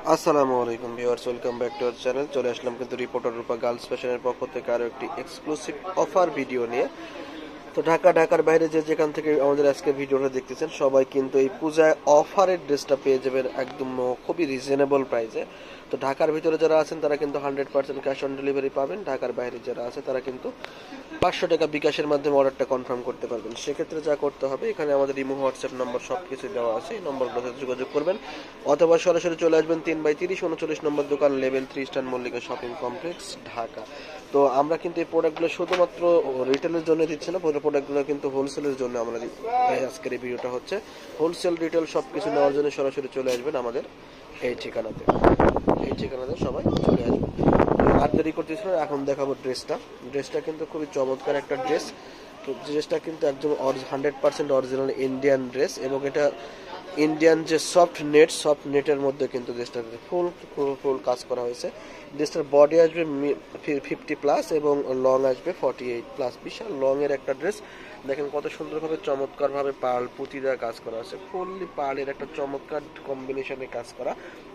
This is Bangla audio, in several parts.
আসসালামু আলাইকুম viewers, welcome back to our channel. চলে আসলাম কিন্তু রিপোর্টার রূপা গার্লস ফ্যাশনের পক্ষ থেকে আরও একটি এক্সক্লুসিভ অফার ভিডিও নিয়ে। তো ঢাকার বাইরে যে যেখান থেকে আমাদের আজকে ভিডিওটা দেখতেছেন সবাই কিন্তু এই পূজায় অফারের ড্রেসটা পেয়ে যাবেন একদম খুবই রিজনেবল প্রাইসে। তো ঢাকার ভিতরে যারা আছেন তারা কিন্তু 100% ক্যাশ অন ডেলিভারি পাবেন। ঢাকার বাইরে যারা আছে তারা কিন্তু 500 টাকা বিকাশের মাধ্যমে অর্ডারটা কনফার্ম করতে পারবেন। সেক্ষেত্রে যা করতে হবে, এখানে আমাদের ইমো, হোয়াটসঅ্যাপ নম্বর সব কিছু দেওয়া আছে, এই নম্বরগুলোতে যোগাযোগ করবেন অথবা সরাসরি চলে আসবেন 3/30 39 নম্বর দোকান, level 3 star Mallika shopping complex, Dhaka. তো আমরা কিন্তু এই প্রোডাক্টগুলো শুধুমাত্র রিটেলের জন্য দিচ্ছি না, প্রোডাক্টগুলো কিন্তু হোলসেলের জন্য আমরা আজকের এই ভিডিওটা হচ্ছে। হোলসেল রিটেল সব কিছু নেওয়ার জন্য সরাসরি চলে আসবেন আমাদের এই ঠিকানাতে। সবাই চলে আসবেন। আর দেরি করতেছিল, এখন দেখাবো ড্রেসটা কিন্তু খুবই চমৎকার একটা ড্রেস। তো ড্রেসটা কিন্তু একদম 100% অরিজিনাল ইন্ডিয়ান ড্রেস, এবং এটা ইন্ডিয়ান যে সফট নেটের মধ্যে কিন্তু ড্রেসটা ফুল কাজ করা হয়েছে। ড্রেসটার বডি আসবে 50+ এবং লং আসবে 48+। বিশাল লং এর একটা ড্রেস। দেখেন কত সুন্দরভাবে চমৎকারভাবে পার্ল পুঁতি দেওয়া কাজ করা আছে, ফুললি পার্লের একটা চমৎকার কম্বিনেশনে কাজ করা।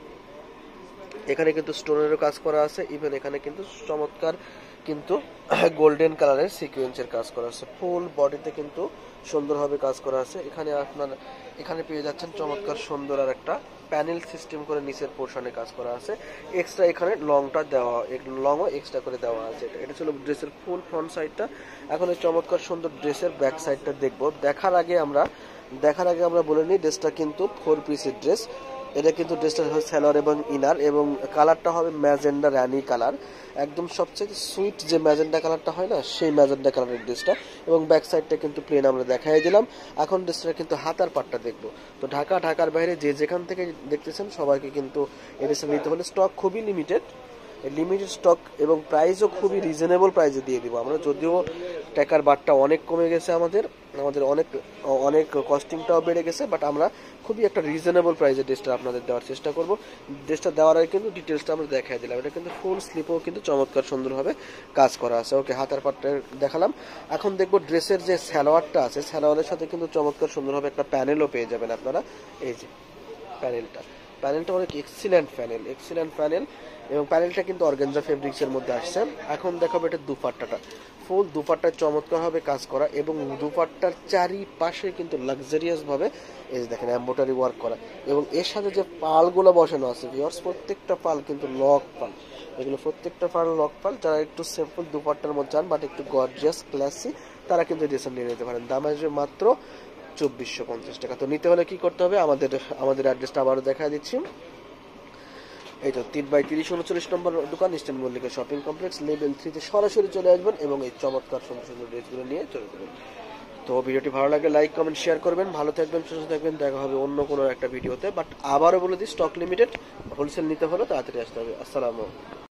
এখানে কিন্তু স্টোনেরও কাজ করা আছে, ইভেন এখানে কিন্তু চমৎকার কিন্তু গোল্ডেন কালারের সিকোয়েন্সের কাজ করা আছে। ফুল বডিতে কিন্তু সুন্দরভাবে কাজ করা আছে। এখানে পেয়ে যাচ্ছেন চমৎকার সুন্দর আর একটা প্যানেল সিস্টেম করে নিচের পোর্শনে কাজ করা আছে। এক্সট্রা এখানে লংও এক্সট্রা করে দেওয়া আছে। এটা ছিল ড্রেসের ফুল ফ্রন্ট সাইডটা। এখন এই চমৎকার সুন্দর ড্রেসের ব্যাক সাইডটা দেখবো। দেখার আগে আমরা বলে নিই, ড্রেসটা কিন্তু 4 পিসের ড্রেস। এটা কিন্তু ড্রেসটা হবে সালোয়ার এবং ইনার, এবং কালারটা হবে ম্যাজেন্ডা রানি কালার, একদম সবচেয়ে সুইট যে ম্যাজেন্ডা কালারটা হয় না, সেই ম্যাজেন্ডা কালারের ড্রেসটা। এবং ব্যাক সাইডটা কিন্তু প্লেন আমরা দেখাই দিলাম। এখন ড্রেসটা কিন্তু হাতার পাটটা দেখবো। তো ঢাকার বাইরে যে যেখান থেকে দেখতেছেন সবাইকে কিন্তু এই ড্রেসটা নিতে হলে স্টক খুবই লিমিটেড স্টক, এবং প্রাইসও খুবই রিজনেবল প্রাইসে দিয়ে দিব আমরা। যদিও টাকার বাটটা অনেক কমে গেছে, আমাদের অনেক কস্টিংটাও বেড়ে গেছে, বাট আমরা খুবই একটা রিজনেবল প্রাইসে ড্রেসটা আপনাদের দেওয়ার চেষ্টা করব। ড্রেসটা দেওয়ার আগে কিন্তু ডিটেলসটা আমরা দেখাই দিলাম। এটা কিন্তু ফুল স্লিপও কিন্তু চমৎকার সুন্দরভাবে কাজ করা আছে। ওকে, হাতার পাটটা দেখালাম। এখন দেখবো ড্রেসের যে সালোয়ারটা আছে, সালোয়ারের সাথে কিন্তু চমৎকার সুন্দরভাবে একটা প্যানেলও পেয়ে যাবেন আপনারা। এই যে প্যানেলটা অনেক এক্সিলেন্ট প্যানেল, এবং প্যানেলটা কিন্তু অর্গানজা ফেব্রিক্সের মধ্যে আসছে। এখন দেখাবো এটা দুপাট্টাটা। ফুল দুপাট্টায় চমৎকারভাবে কাজ করা, এবং দুপাট্টার চারিপাশে কিন্তু লাক্সারিয়াস ভাবে এই যে দেখেন এমব্রয়ডারি ওয়ার্ক করা, এবং এর সাথে যে পালগুলো বসানো আছে ভিউয়ার্স, প্রত্যেকটা পাল কিন্তু লক পাল। এগুলো প্রত্যেকটা পাল লক পাল। যারা একটু সিম্পল দুপাট্টার মধ্যে চান বাট একটু গর্জিয়াস ক্লাসি, তারা কিন্তু ড্রেসটা নিয়ে নিতে পারেন। দাম আসবে মাত্র 2450 টাকা। তো নিতে হলে কি করতে হবে, আমাদের অ্যাড্রেসটা আবারও দেখা দিচ্ছি। এই তো 3/30 39 নম্বর দোকান, eastern Mallika shopping complex, level 3-তে সরাসরি চলে আসবেন এবং এই চমৎকার সুন্দর সুন্দর ড্রেসগুলো নিয়ে চলে যাবেন। তো ভিডিওটি ভালো লাগলে লাইক কমেন্ট শেয়ার করবেন। ভালো থাকবেন, সুস্থ থাকবেন। দেখা হবে অন্য কোনো একটা ভিডিওতে। বাট আবারও বলে দিই, স্টক লিমিটেড, হোলসেল নিতে হলে তাড়াতাড়ি আসতে হবে। আসসালামু আলাইকুম।